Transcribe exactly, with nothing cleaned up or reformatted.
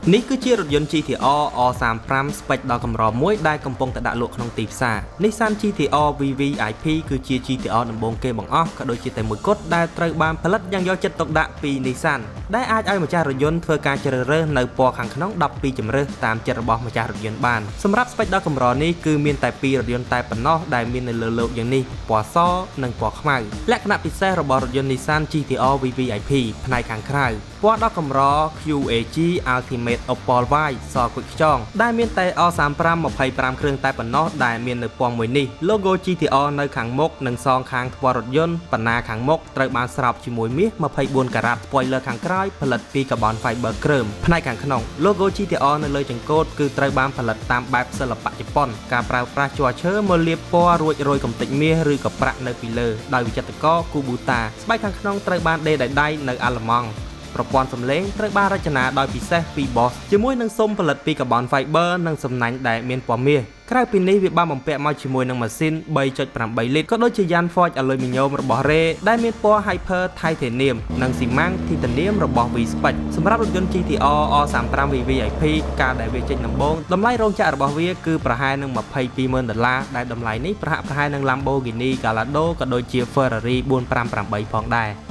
នេះគឺជារថយន្ត จี ที อาร์ อาร์ สามสิบห้า Spec ដ៏កម្រមួយដែលកំពុងតែដាក់លក់ក្នុងទីផ្សារ Nissan จี ที อาร์ วี วี ไอ พี គឺជា จี ที อาร์ ដំបូងគេបង្អស់ក៏ដូចជាតែមួយគត់ដែលត្រូវបានផលិតយ៉ាងយកចិត្តទុកដាក់ពី Nissan ដែលអាចឲ្យម្ចាស់រថយន្តធ្វើការជ្រើសរើសនៅពណ៌ខាងក្នុង ដប់ពីរ ជម្រើសតាមចិត្តរបស់ម្ចាស់រថយន្តបានសម្រាប់ Spec ដ៏កម្រនេះគឺមានតែពីររថយន្តតែប៉ុណ្ណោះដែលមាននៅលើโลกយ៉ាងនេះពណ៌សនិងពណ៌ខ្មៅលក្ខណៈពិសេសរបស់រថយន្ត Nissan จี ที อาร์ วี วี ไอ พี ផ្នែកខាងក្រៅពណ៌ដ៏កម្រ คิว เอ จี Ultimate Opal White សគួចខ្យងដែលមានតែ อาร์ สามสิบห้า ยี่สิบห้า គ្រឿងតែប៉ុណ្ណោះដែលមាននៅពណ៌មួយនេះ Logo จี ที อาร์ នៅខាងមុខនិងសងខាងថ្មរថយន្តបណ្ណាខាងមុខត្រូវបានស្រោបជាមួយមាស ยี่สิบสี่ karat spoiler ខាងក្រោយផលិតពី carbon fiber គ្រើមផ្នែកខាងក្នុង Logo จี ที อาร์ នៅលើចង្កូតគឺត្រូវបានផលិតតាមបែបសិល្បៈជប៉ុនការប្រើប្រាស់ជ័រឈើមកលាបពណ៌រួចរោយកំទេចមាសឬក៏ប្រាក់នៅពីលើដោយវិចិត្រករ Kubota ស្បែកខាងក្នុងត្រូវបានដេរដោយដៃនៅអាល្លឺម៉ង់ប្រព័ន្ធសំឡេងត្រូវបានរចនាដោយពិសេសពី Boss ជាមួយនឹងស៊ុមផលិតពី carbon fiber និងសំណាញ់ដែលមានពណ៌មាសក្រៅពីនេះវាបានបំពាក់មកជាមួយនឹងម៉ាស៊ីន 三点八 លីត្រក៏ដូចជាយ៉ាន់ Forged Aluminum របស់ Ruhr ដែលមានពណ៌ Hyper Titanium និងស៊ីម៉ាំង Titanium របស់ V Spec សម្រាប់រថយន្ត จี ที อาร์ อาร์ สามสิบห้า วี วี ไอ พี ការដែលវាចេញដំបូងតម្លៃរោងចក្ររបស់វាគឺប្រហែលនឹង ยี่สิบสองหมื่น ដុល្លារដែលតម្លៃនេះប្រហាក់ប្រហែលនឹង Lamborghini Gallardo ក៏ដូចជា Ferrari bốn trăm năm mươi támផងដែរ